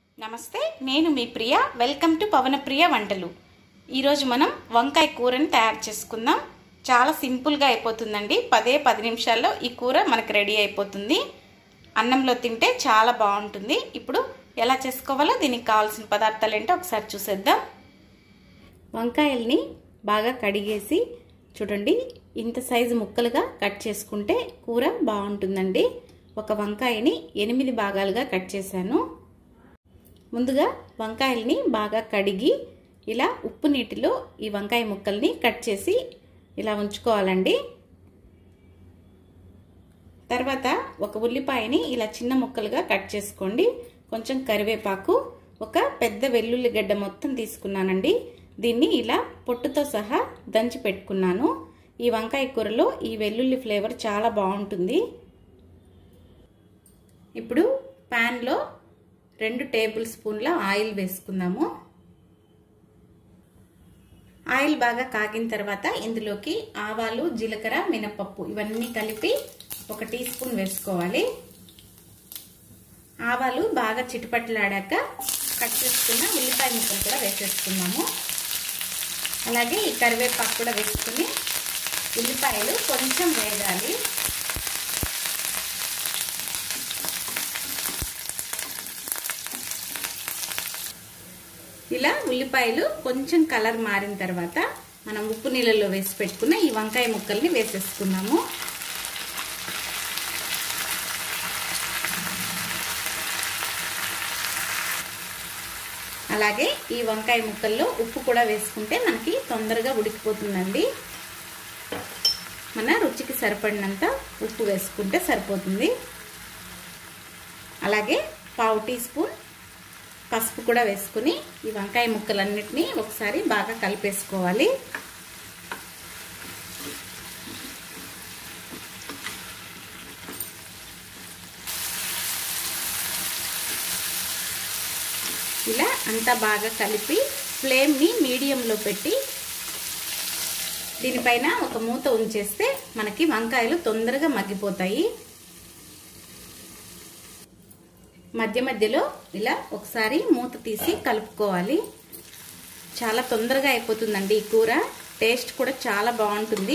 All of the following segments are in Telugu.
నమస్తే, నేను మీ ప్రియ. వెల్కమ్ టు పవన ప్రియ వంటలు. ఈరోజు మనం వంకాయ కూరని తయారు చేసుకుందాం. చాలా సింపుల్గా అయిపోతుందండి. 10 నిమిషాల్లో ఈ కూర మనకు రెడీ అయిపోతుంది. అన్నంలో తింటే చాలా బాగుంటుంది. ఇప్పుడు ఎలా చేసుకోవాలో దీనికి కావాల్సిన పదార్థాలు ఏంటో ఒకసారి చూసేద్దాం. వంకాయల్ని బాగా కడిగేసి చూడండి, ఇంత సైజు ముక్కలుగా కట్ చేసుకుంటే కూర బాగుంటుందండి. ఒక వంకాయని 8 భాగాలుగా కట్ చేశాను. ముందుగా వంకాయల్ని బాగా కడిగి ఇలా ఉప్పు నీటిలో ఈ వంకాయ ముక్కల్ని కట్ చేసి ఇలా ఉంచుకోవాలండి. తర్వాత ఒక ఉల్లిపాయని ఇలా చిన్న ముక్కలుగా కట్ చేసుకోండి. కొంచెం కరివేపాకు, ఒక పెద్ద వెల్లుల్లి గడ్డ మొత్తం తీసుకున్నానండి. దీన్ని ఇలా పొట్టుతో సహా దంచి పెట్టుకున్నాను. ఈ వంకాయ కూరలో ఈ వెల్లుల్లి ఫ్లేవర్ చాలా బాగుంటుంది. ఇప్పుడు ప్యాన్లో 2 టేబుల్ స్పూన్ల ఆయిల్ వేసుకుందాము. ఆయిల్ బాగా కాగిన తర్వాత ఇందులోకి ఆవాలు, జీలకర్ర, మినపప్పు ఇవన్నీ కలిపి 1 టీ స్పూన్ వేసుకోవాలి. ఆవాలు బాగా చిటపటలాడాక కట్ చేసుకున్న ఉల్లిపాయ ముక్కలు కూడా వేసేసుకున్నాము. అలాగే ఈ కరివేపాకు కూడా వేసుకుని ఉల్లిపాయలు కొంచెం వేగాలి. ఇలా ఉల్లిపాయలు కొంచెం కలర్ మారిన తర్వాత మనం ఉప్పు నీళ్ళలో వేసి పెట్టుకున్న ఈ వంకాయ ముక్కల్ని వేసేసుకున్నాము. అలాగే ఈ వంకాయ ముక్కల్లో ఉప్పు కూడా వేసుకుంటే మనకి తొందరగా ఉడికిపోతుందండి. మన రుచికి సరిపడినంత ఉప్పు వేసుకుంటే సరిపోతుంది. అలాగే 1/2 టీ స్పూన్ పసుపు కూడా వేసుకుని ఈ వంకాయ ముక్కలన్నిటినీ ఒకసారి బాగా కలిపేసుకోవాలి. ఇలా అంతా బాగా కలిపి ఫ్లేమ్ని మీడియంలో పెట్టి దీనిపైన ఒక మూత ఉంచేస్తే మనకి వంకాయలు తొందరగా మగ్గిపోతాయి. మధ్య మధ్యలో ఇలా ఒకసారి మూత తీసి కలుపుకోవాలి. చాలా తొందరగా అయిపోతుందండి ఈ కూర. టేస్ట్ కూడా చాలా బాగుంటుంది.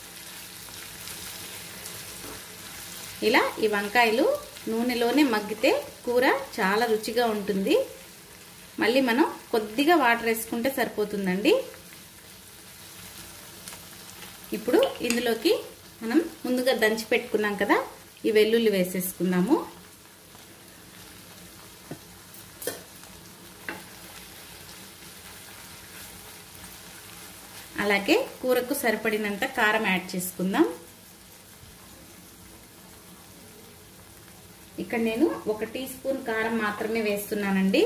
ఇలా ఈ వంకాయలు నూనెలోనే మగ్గితే కూర చాలా రుచిగా ఉంటుంది. మళ్ళీ మనం కొద్దిగా వాటర్ వేసుకుంటే సరిపోతుందండి. ఇప్పుడు ఇందులోకి మనం ముందుగా దంచి పెట్టుకున్నాం కదా, ఈ వెల్లుల్లి వేసేసుకుందాము. అలాగే కూరకు సరిపడినంత కారం యాడ్ చేసుకుందాం. ఇక్కడ నేను 1 టీ స్పూన్ కారం మాత్రమే వేస్తున్నానండి.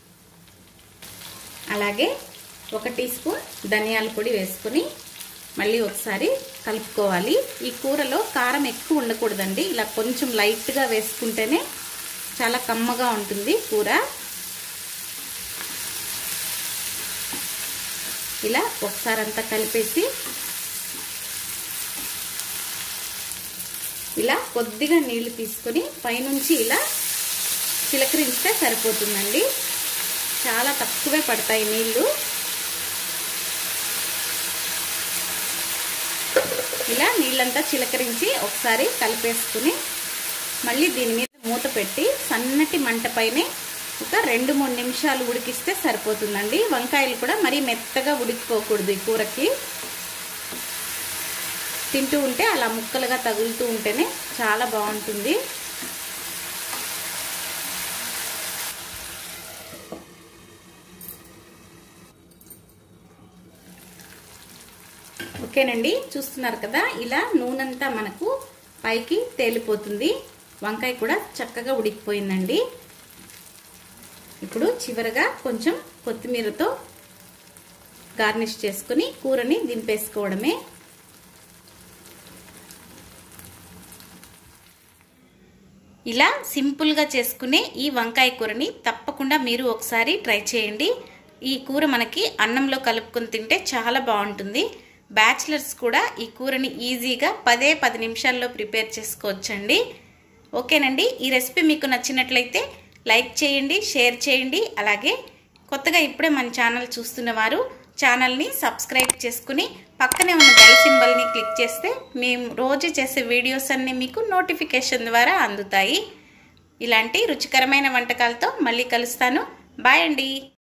అలాగే 1 టీ స్పూన్ ధనియాల పొడి వేసుకుని మళ్ళీ ఒకసారి కలుపుకోవాలి. ఈ కూరలో కారం ఎక్కువ ఉండకూడదండి. ఇలా కొంచెం లైట్గా వేసుకుంటేనే చాలా కమ్మగా ఉంటుంది కూర. ఇలా ఒకసారి అంతా కలిపేసి ఇలా కొద్దిగా నీళ్లు తీసుకొని పైనుంచి ఇలా చిలకరించితే సరిపోతుందండి. చాలా తక్కువే పడతాయి నీళ్లు. ఇలా నీళ్ళంతా చిలకరించి ఒకసారి కలిపేసుకుని మళ్ళీ దీని మీద మూత పెట్టి సన్నటి మంట పైనే ఒక 2-3 నిమిషాలు ఉడికిస్తే సరిపోతుందండి. వంకాయలు కూడా మరీ మెత్తగా ఉడికిపోకూడదు. ఈ కూరకి తింటూ ఉంటే అలా ముక్కలుగా తగులుతూ ఉంటేనే చాలా బాగుంటుంది. ఓకేనండి, చూస్తున్నారు కదా, ఇలా నూనెంతా మనకు పైకి తేలిపోతుంది. వంకాయ కూడా చక్కగా ఉడికిపోయిందండి. ఇప్పుడు చివరగా కొంచెం కొత్తిమీరతో గార్నిష్ చేసుకుని కూరని దింపేసుకోవడమే. ఇలా సింపుల్గా చేసుకునే ఈ వంకాయ కూరని తప్పకుండా మీరు ఒకసారి ట్రై చేయండి. ఈ కూర మనకి అన్నంలో కలుపుకొని తింటే చాలా బాగుంటుంది. బ్యాచిలర్స్ కూడా ఈ కూరని ఈజీగా 10 నిమిషాల్లో ప్రిపేర్ చేసుకోవచ్చండి. ఓకేనండి, ఈ రెసిపీ మీకు నచ్చినట్లయితే లైక్ చేయండి, షేర్ చేయండి. అలాగే కొత్తగా ఇప్పుడే మన ఛానల్ చూస్తున్న వారు ఛానల్ని సబ్స్క్రైబ్ చేసుకుని పక్కనే ఉన్న బెల్ సింబల్ని క్లిక్ చేస్తే మేము రోజు చేసే వీడియోస్ అన్నీ మీకు నోటిఫికేషన్ ద్వారా అందుతాయి. ఇలాంటి రుచికరమైన వంటకాలతో మళ్ళీ కలుస్తాను. బాయ్ అండి.